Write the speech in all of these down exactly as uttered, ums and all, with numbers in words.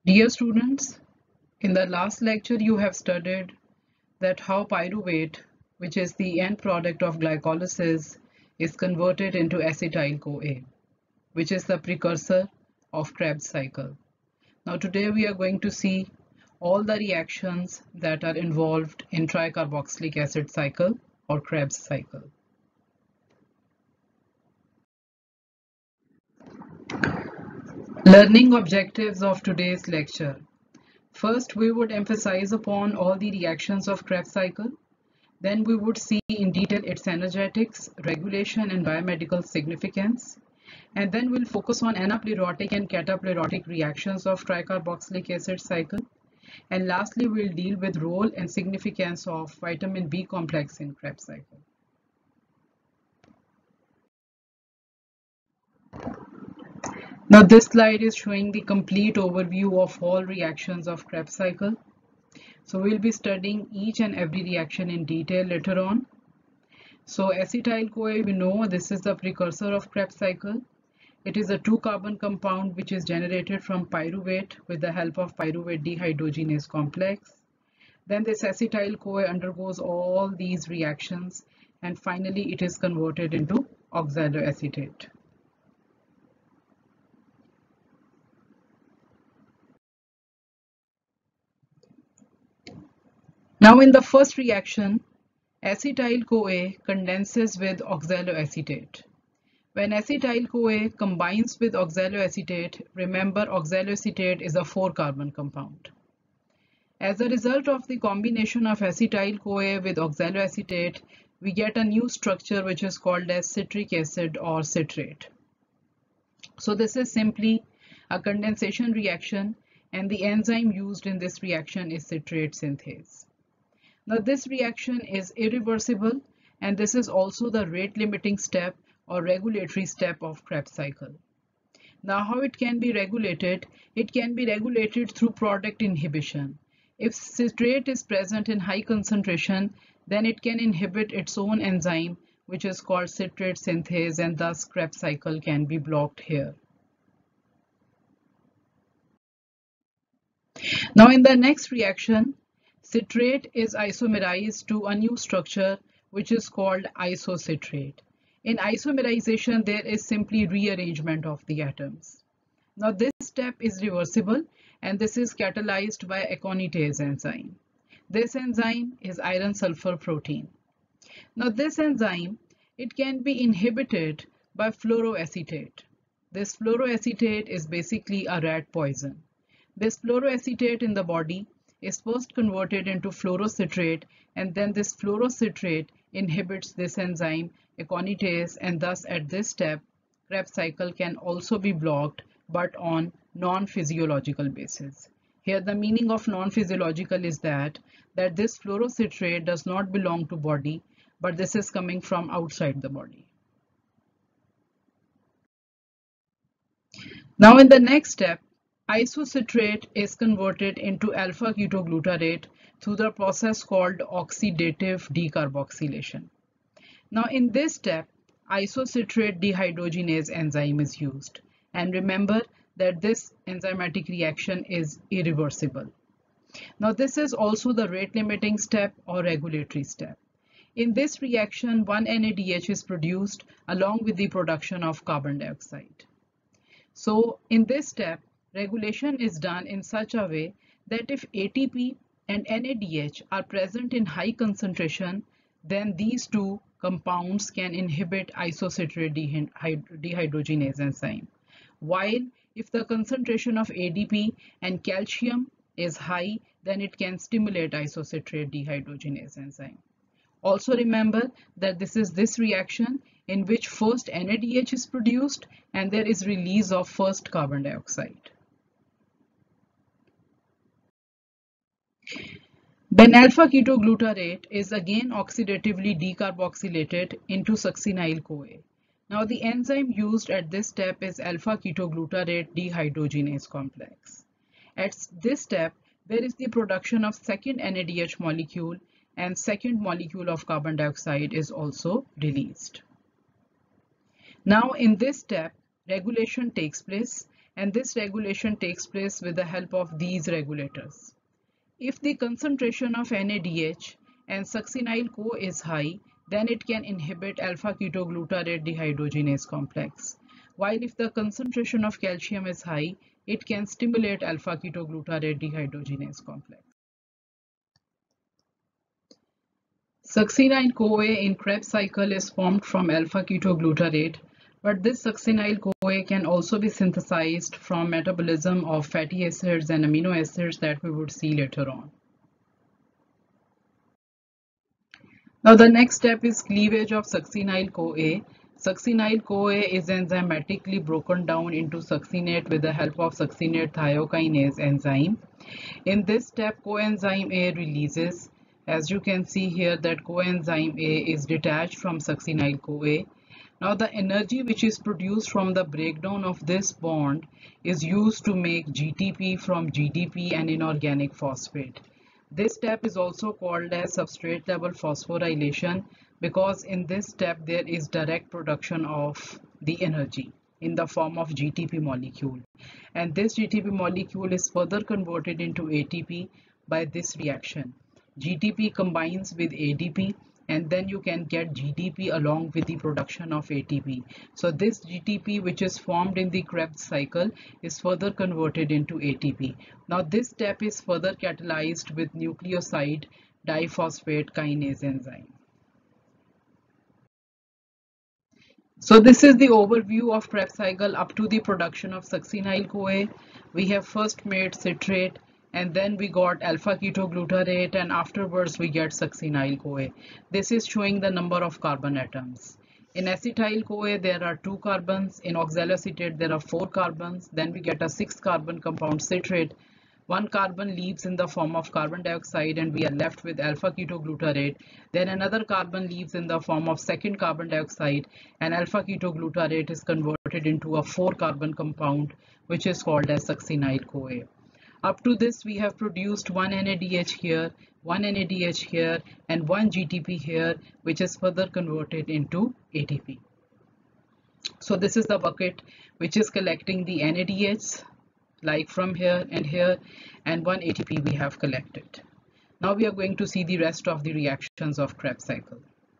Dear students, in the last lecture you have studied that how pyruvate, which is the end product of glycolysis, is converted into acetyl-CoA, which is the precursor of Krebs cycle. Now today we are going to see all the reactions that are involved in tricarboxylic acid cycle or Krebs cycle. Learning objectives of today's lecture. First, we would emphasize upon all the reactions of Krebs cycle. Then we would see in detail its energetics, regulation, and biomedical significance. And then we'll focus on anaplerotic and cataplerotic reactions of tricarboxylic acid cycle. And lastly, we'll deal with role and significance of vitamin B complex in Krebs cycle. Now this slide is showing the complete overview of all reactions of Krebs cycle. So we'll be studying each and every reaction in detail later on. So acetyl-CoA, we know this is the precursor of Krebs cycle. It is a two carbon compound which is generated from pyruvate with the help of pyruvate dehydrogenase complex. Then this acetyl-CoA undergoes all these reactions and finally it is converted into oxaloacetate. Now in the first reaction, acetyl-CoA condenses with oxaloacetate. When acetyl-CoA combines with oxaloacetate, remember oxaloacetate is a four carbon compound. As a result of the combination of acetyl-CoA with oxaloacetate, we get a new structure which is called as citric acid or citrate. So this is simply a condensation reaction and the enzyme used in this reaction is citrate synthase. Now this reaction is irreversible and this is also the rate limiting step or regulatory step of Krebs cycle. Now how it can be regulated? It can be regulated through product inhibition. If citrate is present in high concentration, then it can inhibit its own enzyme which is called citrate synthase and thus Krebs cycle can be blocked here. Now in the next reaction, citrate is isomerized to a new structure which is called isocitrate. In isomerization, there is simply rearrangement of the atoms. Now this step is reversible and this is catalyzed by aconitase enzyme. This enzyme is iron sulfur protein. Now this enzyme, it can be inhibited by fluoroacetate. This fluoroacetate is basically a rat poison. This fluoroacetate in the body is first converted into fluorocitrate and then this fluorocitrate inhibits this enzyme aconitase and thus at this step Krebs cycle can also be blocked but on non-physiological basis. Here the meaning of non-physiological is that that this fluorocitrate does not belong to body but this is coming from outside the body. Now in the next step, isocitrate is converted into alpha ketoglutarate through the process called oxidative decarboxylation. Now in this step, isocitrate dehydrogenase enzyme is used. And remember that this enzymatic reaction is irreversible. Now this is also the rate limiting step or regulatory step. In this reaction, one N A D H is produced along with the production of carbon dioxide. So in this step, regulation is done in such a way that if A T P and N A D H are present in high concentration, then these two compounds can inhibit isocitrate dehydrogenase enzyme. While if the concentration of A D P and calcium is high, then it can stimulate isocitrate dehydrogenase enzyme. Also remember that this is this reaction in which first N A D H is produced and there is release of first carbon dioxide. Then alpha ketoglutarate is again oxidatively decarboxylated into succinyl-CoA. Now the enzyme used at this step is alpha ketoglutarate dehydrogenase complex. At this step, there is the production of second N A D H molecule and second molecule of carbon dioxide is also released. Now in this step, regulation takes place and this regulation takes place with the help of these regulators. If the concentration of N A D H and succinyl-CoA is high, then it can inhibit alpha-ketoglutarate dehydrogenase complex. While if the concentration of calcium is high, it can stimulate alpha-ketoglutarate dehydrogenase complex. Succinyl-CoA in Krebs cycle is formed from alpha-ketoglutarate, but this succinyl-CoA can also be synthesized from metabolism of fatty acids and amino acids that we would see later on. Now the next step is cleavage of succinyl-CoA. Succinyl-CoA is enzymatically broken down into succinate with the help of succinate thiokinase enzyme. In this step, coenzyme A releases. As you can see here that coenzyme A is detached from succinyl-CoA. Now the energy which is produced from the breakdown of this bond is used to make G T P from G D P and inorganic phosphate. This step is also called as substrate level phosphorylation because in this step there is direct production of the energy in the form of G T P molecule, and this G T P molecule is further converted into A T P by this reaction. G T P combines with A D P and then you can get G D P along with the production of A T P. So this G T P which is formed in the Krebs cycle is further converted into A T P. Now this step is further catalyzed with nucleoside diphosphate kinase enzyme. So this is the overview of Krebs cycle up to the production of succinyl-CoA. We have first made citrate, and then we got alpha-ketoglutarate, and afterwards we get succinyl-CoA. This is showing the number of carbon atoms. In acetyl-CoA there are two carbons, in oxaloacetate there are four carbons, then we get a six carbon compound citrate. One carbon leaves in the form of carbon dioxide and we are left with alpha-ketoglutarate. Then another carbon leaves in the form of second carbon dioxide, and alpha-ketoglutarate is converted into a four carbon compound which is called as succinyl-CoA. Up to this we have produced one N A D H here, one N A D H here, and one G T P here, which is further converted into A T P. So this is the bucket which is collecting the N A D Hs, like from here and here, and one A T P we have collected. Now we are going to see the rest of the reactions of Krebs cycle.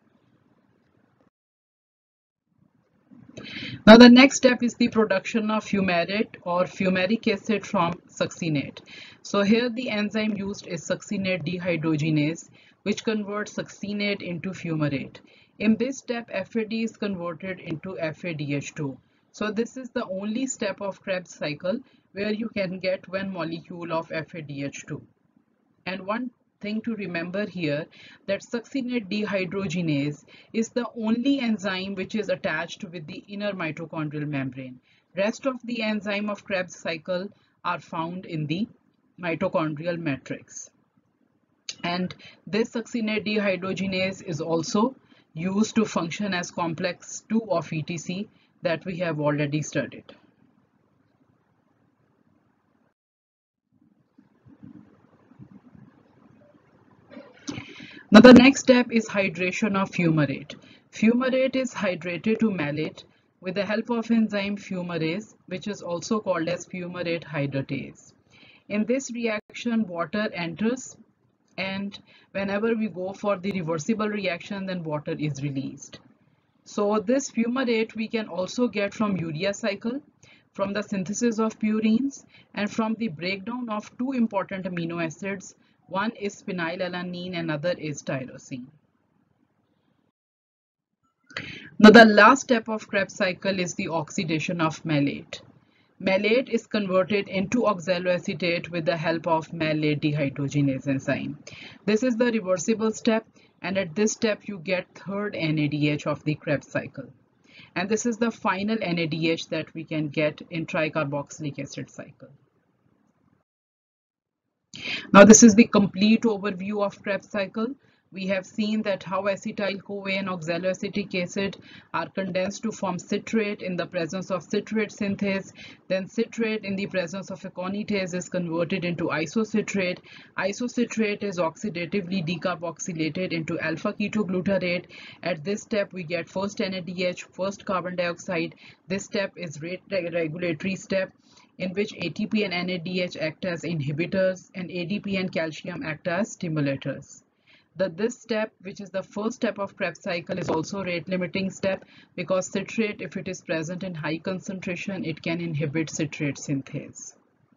Now the next step is the production of fumarate or fumaric acid from succinate. So here the enzyme used is succinate dehydrogenase, which converts succinate into fumarate. In this step, F A D is converted into F A D H two. So this is the only step of Krebs cycle where you can get one molecule of F A D H two. And one thing to remember here, that succinate dehydrogenase is the only enzyme which is attached with the inner mitochondrial membrane. Rest of the enzyme of Krebs cycle are found in the mitochondrial matrix. And this succinate dehydrogenase is also used to function as complex two of E T C that we have already studied. Now the next step is hydration of fumarate. Fumarate is hydrated to malate with the help of enzyme fumarase, which is also called as fumarate hydratase. In this reaction, water enters, and whenever we go for the reversible reaction, then water is released. So this fumarate we can also get from urea cycle, from the synthesis of purines, and from the breakdown of two important amino acids. One is phenylalanine, another is tyrosine. Now the last step of Krebs cycle is the oxidation of malate. Malate is converted into oxaloacetate with the help of malate dehydrogenase enzyme. This is the reversible step, and at this step you get third N A D H of the Krebs cycle. And this is the final N A D H that we can get in tricarboxylic acid cycle. Now this is the complete overview of Krebs cycle. We have seen that how acetyl-CoA and oxaloacetic acid are condensed to form citrate in the presence of citrate synthase. Then citrate in the presence of aconitase is converted into isocitrate. Isocitrate is oxidatively decarboxylated into alpha-ketoglutarate. At this step we get first N A D H, first carbon dioxide. This step is rate regulatory step. in which A T P and N A D H act as inhibitors and A D P and calcium act as stimulators. The, this step, which is the first step of Krebs cycle, is also a rate limiting step because citrate, if it is present in high concentration, it can inhibit citrate synthase.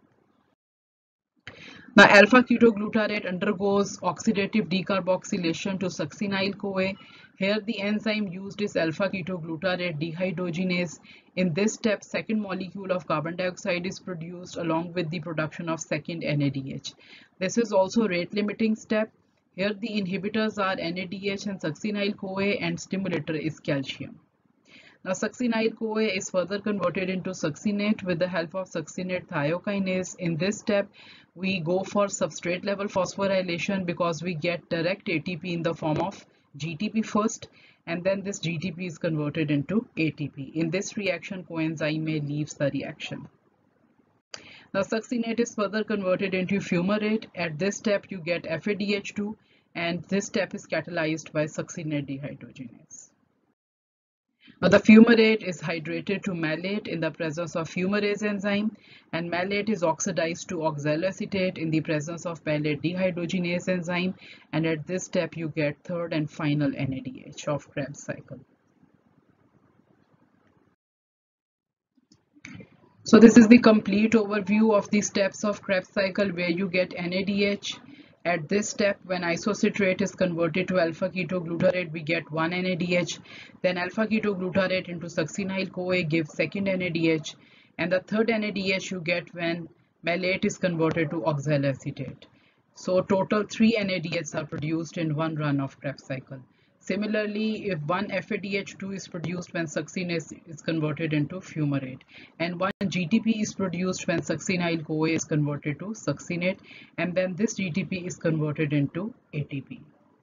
Now, alpha-ketoglutarate undergoes oxidative decarboxylation to succinyl-CoA. Here, the enzyme used is alpha-ketoglutarate dehydrogenase. In this step, second molecule of carbon dioxide is produced along with the production of second N A D H. This is also a rate-limiting step. Here, the inhibitors are N A D H and succinyl-CoA, and stimulator is calcium. Now, succinyl-CoA is further converted into succinate with the help of succinate thiokinase. In this step, we go for substrate level phosphorylation because we get direct A T P in the form of G T P first, and then this G T P is converted into A T P. In this reaction, coenzyme A leaves the reaction. Now, succinate is further converted into fumarate. At this step, you get F A D H two, and this step is catalyzed by succinate dehydrogenase. Now, the fumarate is hydrated to malate in the presence of fumarase enzyme, and malate is oxidized to oxaloacetate in the presence of malate dehydrogenase enzyme, and at this step you get third and final N A D H of Krebs cycle. So this is the complete overview of the steps of Krebs cycle where you get N A D H. At this step, when isocitrate is converted to alpha-ketoglutarate, we get one N A D H. Then alpha-ketoglutarate into succinyl-CoA gives second N A D H. And the third N A D H you get when malate is converted to oxaloacetate. So total three N A D Hs are produced in one run of Krebs cycle. Similarly, if one F A D H two is produced when succinase is converted into fumarate, and one G T P is produced when succinyl-CoA is converted to succinate, and then this G T P is converted into A T P.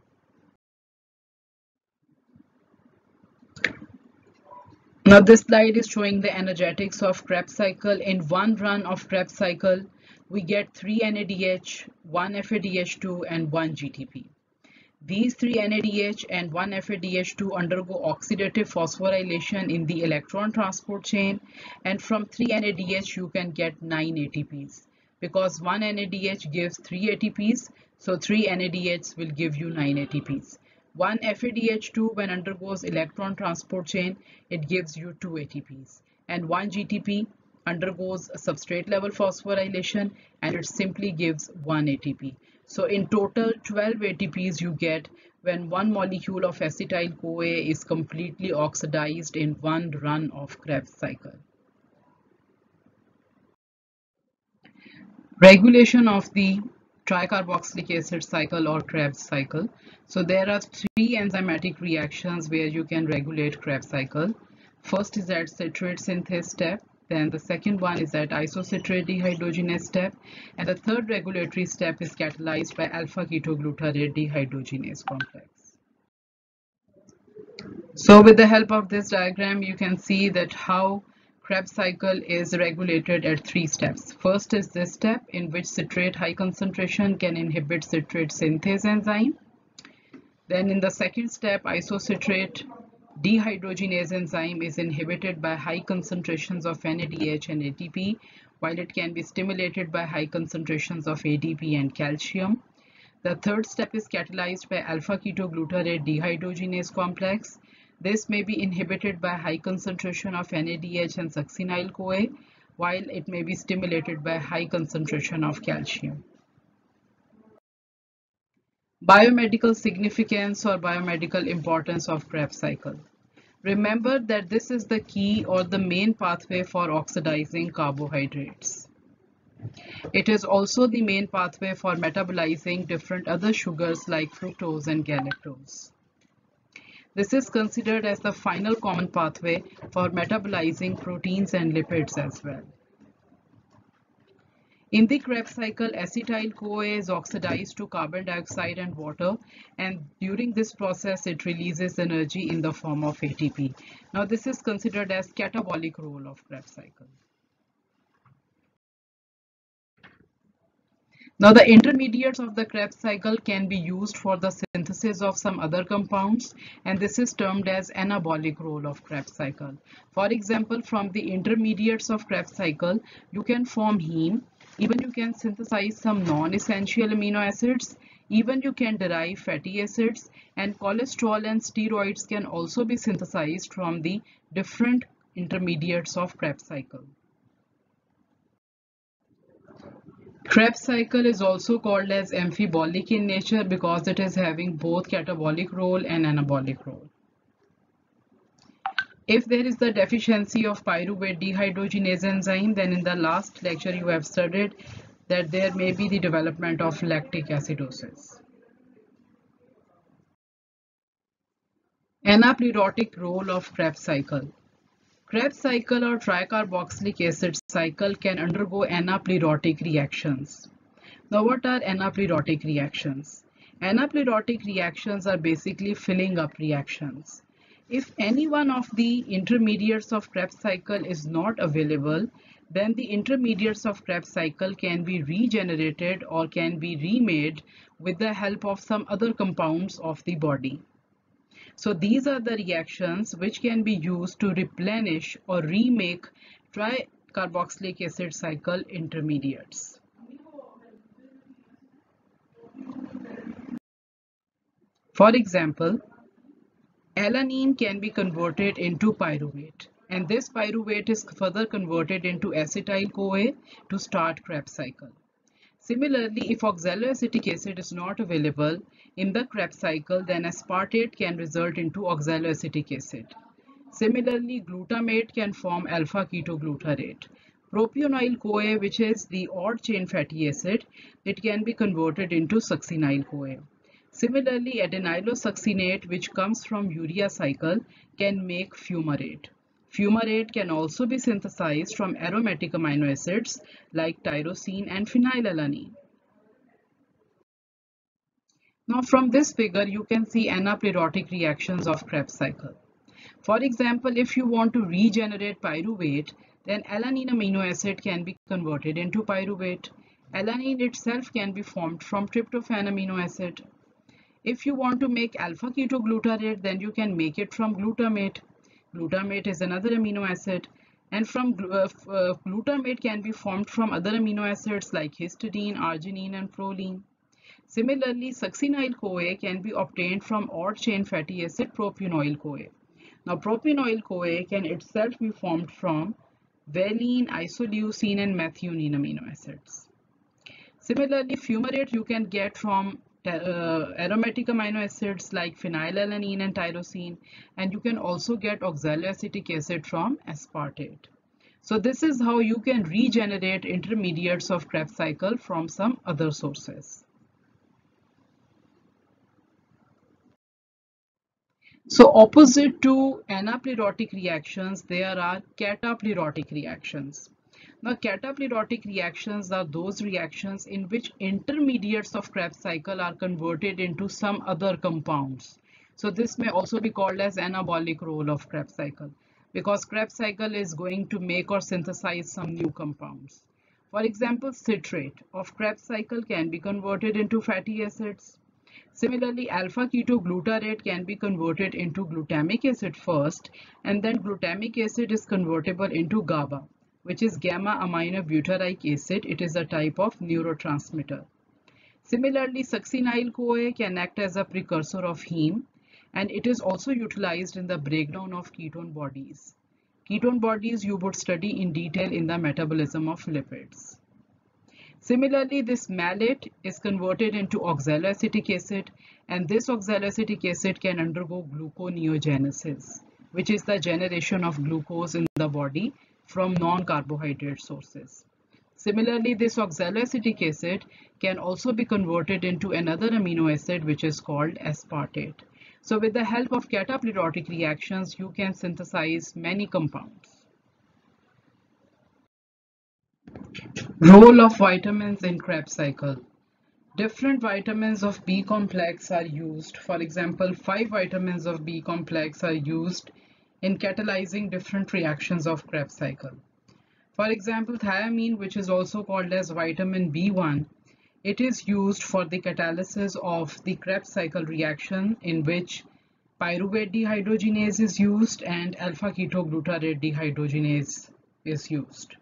Now this slide is showing the energetics of Krebs cycle. In one run of Krebs cycle, we get three N A D H, one F A D H two, and one G T P. These three N A D H and one F A D H two undergo oxidative phosphorylation in the electron transport chain, and from three N A D H you can get nine A T Ps. Because one N A D H gives three A T Ps, so three N A D Hs will give you nine A T Ps. one F A D H two, when undergoes electron transport chain, it gives you two A T Ps. And one G T P undergoes substrate level phosphorylation and it simply gives one A T P. So in total, twelve A T Ps you get when one molecule of acetyl-CoA is completely oxidized in one run of Krebs cycle. Regulation of the tricarboxylic acid cycle or Krebs cycle. So there are three enzymatic reactions where you can regulate Krebs cycle. First is at citrate synthase step. Then the second one is at isocitrate dehydrogenase step, and the third regulatory step is catalyzed by alpha-ketoglutarate dehydrogenase complex. So with the help of this diagram, you can see that how Krebs cycle is regulated at three steps. First is this step in which citrate high concentration can inhibit citrate synthase enzyme. Then in the second step, isocitrate dehydrogenase enzyme is inhibited by high concentrations of N A D H and A T P, while it can be stimulated by high concentrations of A D P and calcium. The third step is catalyzed by alpha-ketoglutarate dehydrogenase complex. This may be inhibited by high concentration of N A D H and succinyl-CoA, while it may be stimulated by high concentration of calcium. Biomedical significance or biomedical importance of Krebs cycle. Remember that this is the key or the main pathway for oxidizing carbohydrates. It is also the main pathway for metabolizing different other sugars like fructose and galactose. This is considered as the final common pathway for metabolizing proteins and lipids as well. In the Krebs cycle, acetyl-CoA is oxidized to carbon dioxide and water, and during this process it releases energy in the form of A T P. Now this is considered as catabolic role of Krebs cycle. Now, the intermediates of the Krebs cycle can be used for the synthesis of some other compounds, and this is termed as anabolic role of Krebs cycle. For example, from the intermediates of Krebs cycle, you can form heme, even you can synthesize some non-essential amino acids, even you can derive fatty acids, and cholesterol and steroids can also be synthesized from the different intermediates of Krebs cycle. Krebs cycle is also called as amphibolic in nature because it is having both catabolic role and anabolic role. If there is the deficiency of pyruvate dehydrogenase enzyme, then in the last lecture you have studied that there may be the development of lactic acidosis. Anaplerotic role of Krebs cycle. Krebs cycle or tricarboxylic acid cycle can undergo anaplerotic reactions. Now, what are anaplerotic reactions? Anaplerotic reactions are basically filling up reactions. If any one of the intermediates of Krebs cycle is not available, then the intermediates of Krebs cycle can be regenerated or can be remade with the help of some other compounds of the body. So these are the reactions which can be used to replenish or remake tricarboxylic acid cycle intermediates. For example, alanine can be converted into pyruvate, and this pyruvate is further converted into acetyl-CoA to start Krebs cycle. Similarly, if oxaloacetic acid is not available in the Krebs cycle, then aspartate can result into oxaloacetic acid. Similarly, glutamate can form alpha-ketoglutarate. Propionyl-CoA, which is the odd chain fatty acid, it can be converted into succinyl-CoA. Similarly, adenylosuccinate, which comes from urea cycle, can make fumarate. Fumarate can also be synthesized from aromatic amino acids like tyrosine and phenylalanine. Now, from this figure, you can see anaplerotic reactions of Krebs cycle. For example, if you want to regenerate pyruvate, then alanine amino acid can be converted into pyruvate. Alanine itself can be formed from tryptophan amino acid. If you want to make alpha-ketoglutarate, then you can make it from glutamate. Glutamate is another amino acid, and from uh, uh, glutamate can be formed from other amino acids like histidine, arginine, and proline. Similarly, succinyl-CoA can be obtained from odd chain fatty acid propionyl-CoA. Now, propionyl-CoA can itself be formed from valine, isoleucine, and methionine amino acids. Similarly, fumarate you can get from Uh, aromatic amino acids like phenylalanine and tyrosine, and you can also get oxaloacetic acid from aspartate. So this is how you can regenerate intermediates of Krebs cycle from some other sources. So opposite to anaplerotic reactions, there are cataplerotic reactions. Now, cataplerotic reactions are those reactions in which intermediates of Krebs cycle are converted into some other compounds. So this may also be called as anabolic role of Krebs cycle, because Krebs cycle is going to make or synthesize some new compounds. For example, citrate of Krebs cycle can be converted into fatty acids. Similarly, alpha-ketoglutarate can be converted into glutamic acid first, and then glutamic acid is convertible into GABA, which is gamma-aminobutyric acid. It is a type of neurotransmitter. Similarly, succinyl-CoA can act as a precursor of heme, and it is also utilized in the breakdown of ketone bodies. Ketone bodies you would study in detail in the metabolism of lipids. Similarly, this malate is converted into oxaloacetic acid, and this oxaloacetic acid can undergo gluconeogenesis, which is the generation of glucose in the body from non-carbohydrate sources. Similarly, this oxaloacetic acid can also be converted into another amino acid which is called aspartate. So with the help of cataplerotic reactions, you can synthesize many compounds. Role of vitamins in Krebs cycle. Different vitamins of B complex are used. For example, five vitamins of B complex are used in catalyzing different reactions of Krebs cycle. For example, thiamine, which is also called as vitamin B one, It is used for the catalysis of the Krebs cycle reaction, in which pyruvate dehydrogenase is used and alpha ketoglutarate dehydrogenase is used.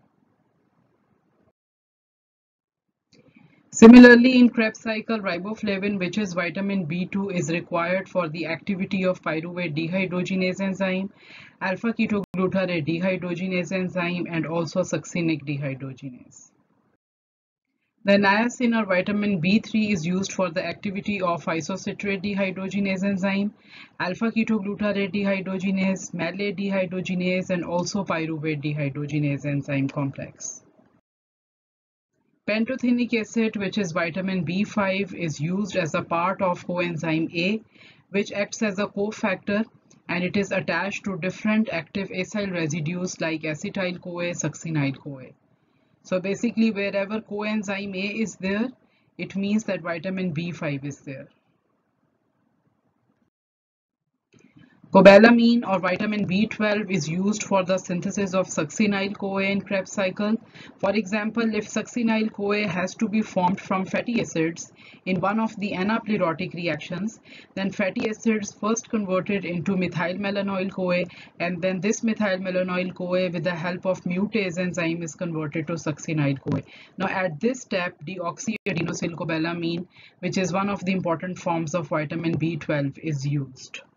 Similarly, in Krebs cycle, riboflavin, which is vitamin B two, is required for the activity of pyruvate dehydrogenase enzyme, alpha ketoglutarate dehydrogenase enzyme, and also succinic dehydrogenase. The niacin or vitamin B three is used for the activity of isocitrate dehydrogenase enzyme, alpha ketoglutarate dehydrogenase, malate dehydrogenase, and also pyruvate dehydrogenase enzyme complex. Pantothenic acid, which is vitamin B five, is used as a part of coenzyme A, which acts as a cofactor, and it is attached to different active acyl residues like acetyl-CoA, succinyl-CoA. So basically, wherever coenzyme A is there, it means that vitamin B five is there. Cobalamin or vitamin B twelve is used for the synthesis of succinyl-CoA in Krebs cycle. For example, if succinyl-CoA has to be formed from fatty acids in one of the anaplerotic reactions, then fatty acids first converted into methylmalonyl-CoA, and then this methylmalonyl-CoA with the help of mutase enzyme is converted to succinyl-CoA. Now at this step, deoxyadenosylcobalamin, which is one of the important forms of vitamin B twelve, is used.